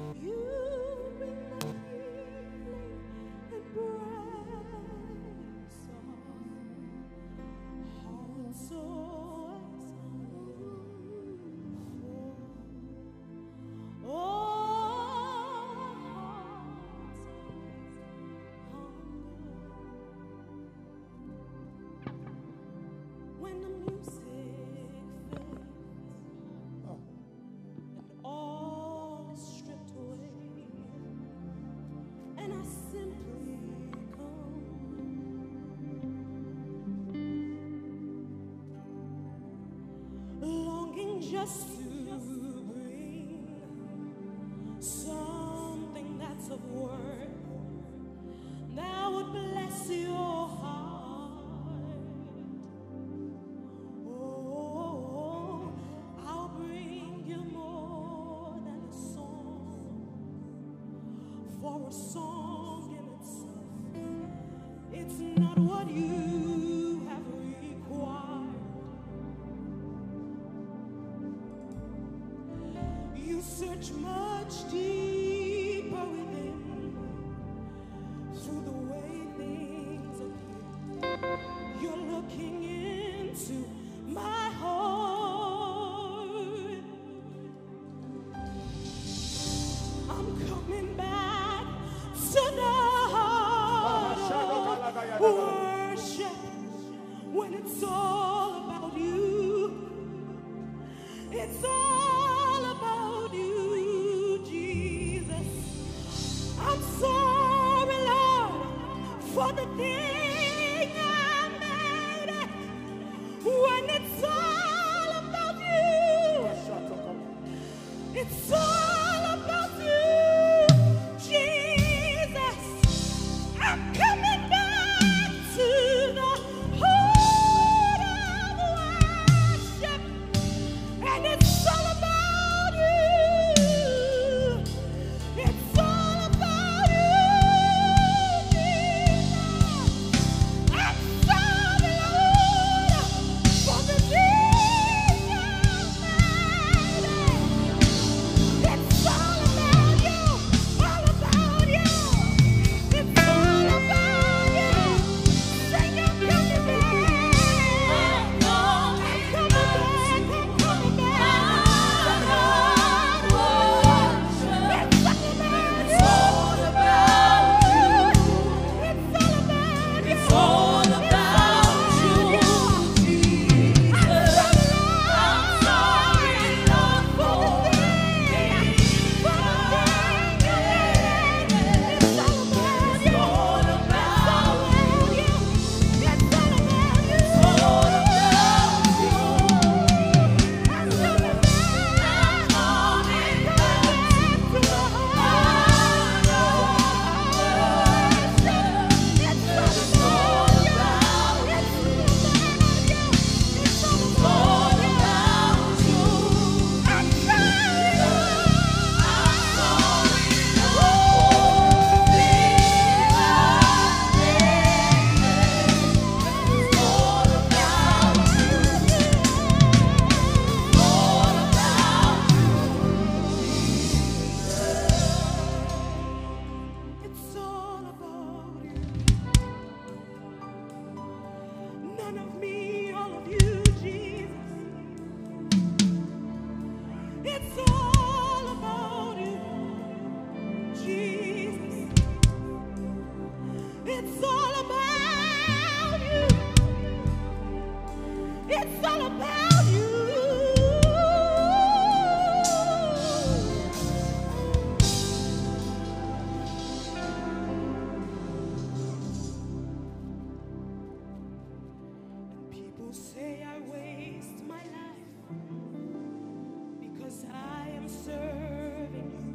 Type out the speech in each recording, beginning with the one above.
You bring the healing and praise hearts so when the music fades and all is stripped away, and I simply come longing just to bring something that's of worth that would bless your heart. For a song in itself, it's not what you have required. You search much deeper within through the way things appear. You're looking into my heart. I'm coming back tonight, worship when it's all about you. It's all about you, Jesus. I'm sorry, Lord, for the thing I made. When it's all about you, it's all about you. I'm coming back to the heart of worship, and it's all about you. It's all about you, Jesus. I'm sorry, Lord, for the things I made. It's all about you, all about you. It's all about you. Sing it, coming back. I'm coming back. I'm coming back. It's all about you. It's all about you. It's all about you, Jesus. I'm sorry, Lord, for the things. It's all about you. It's all about you. It's all about you. It's all about you. I'm coming back. I'm coming back to the heart of worship. It's all about you. It's all about you. I'm sorry, Lord. It's all about you. None of me, all of you, Jesus. It's all about you, Jesus. It's all about you. It's all about you. People say I waste my life because I am serving you.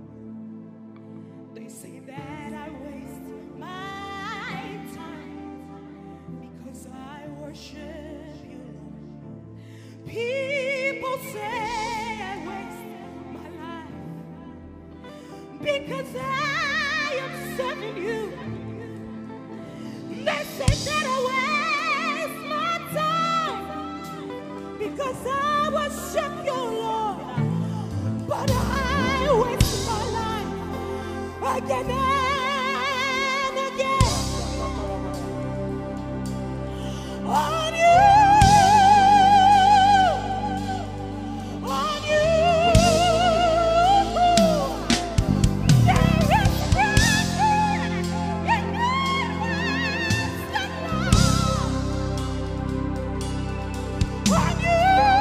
They say that I waste my time because I worship you. People say I waste my life because I am serving you. They say that I waste my time because I worship you, Lord. But I waste my life again and again. On you, on you. There is nothing in that wisdom, Lord. On you.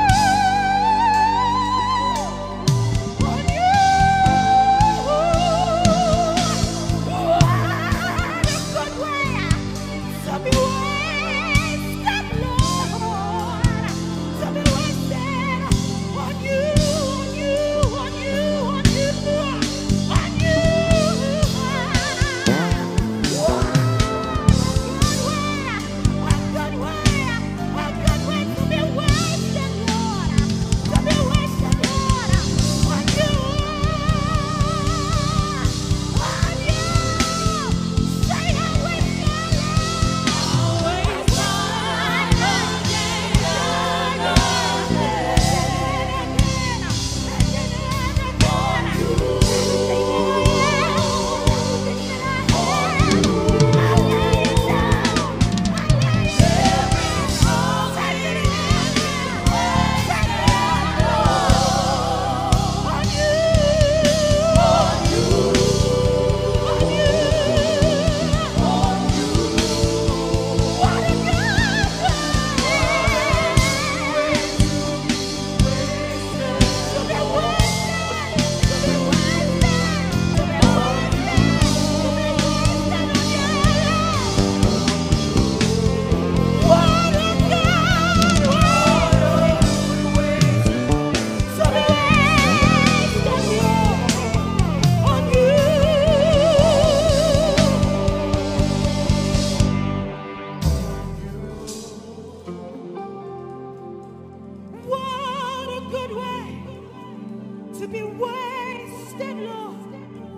To be wasted, Lord,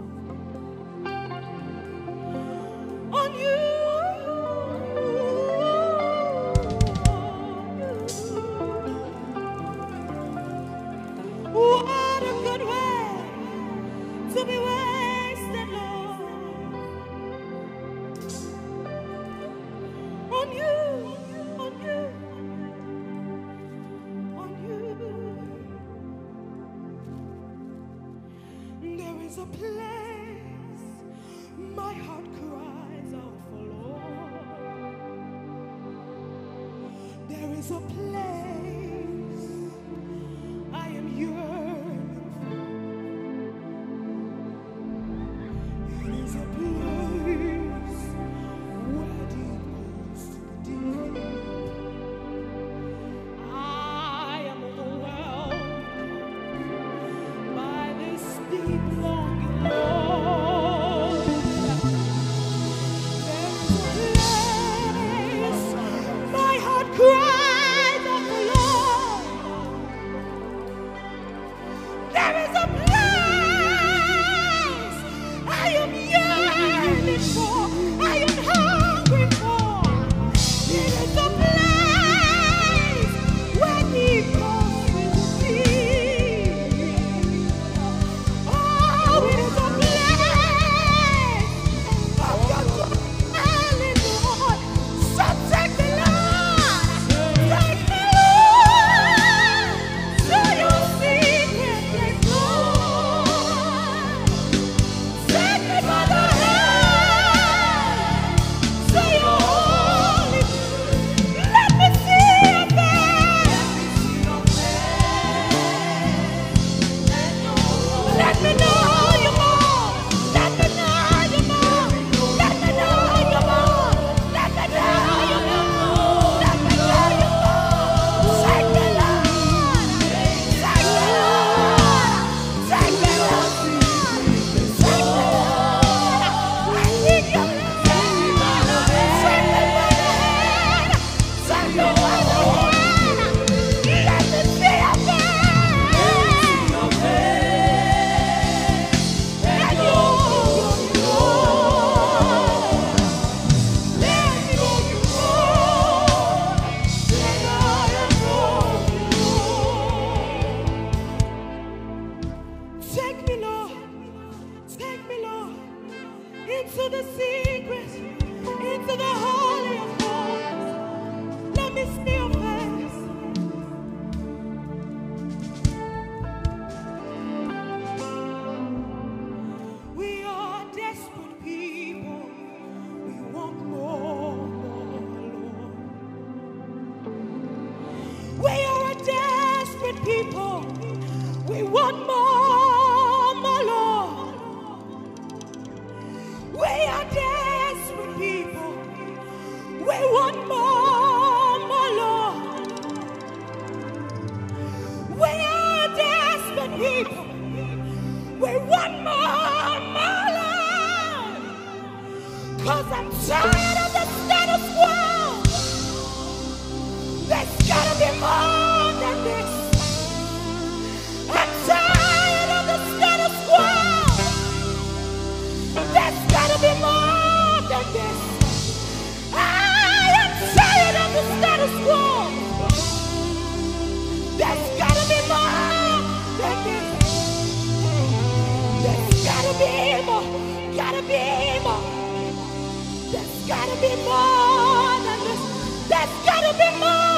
on you. What a good way to be wasted, Lord, on you, on you, on you. There is a place my heart cries out for, Lord. There is a place I am yearning for. It is a place where deep goes to deep. I am overwhelmed by this deep longing, Lord. There is a place my heart cries out for, Lord. There is a place I am yearning for, I am hungry for. It is a place where deep calls will be. Oh, it is a place I've got to early, Lord. So take me, Lord. Take me, Lord, to your secret place, Lord. Take me by the hand to your holy place. Let me see your face. Let me know you more. Let me know you more. Let me know you more. Let me know you more. Let me know you more. Take me, Lord. Take me, Lord. Take me, Lord. Take me, Lord. I need your love. Take me by the hand. Take me by the hand. Let me see your face. And your let me know you more. And I know you more. Take me, Lord. Take me, Lord. into the secret, into the holy of holies. Let me see your face. We are desperate people. We want more, Lord. We are a desperate people. We want more, Lord. We are desperate people. We want more, Lord. We are desperate people. We want more, Lord. 'Cause I'm tired of the status quo. There's gotta be more than this. I'm tired of the status quo. There's gotta be more than this. I am tired of the status quo. There's gotta be more than this. There's gotta be more. Gotta be more. There's gotta be more than this. There's gotta be more.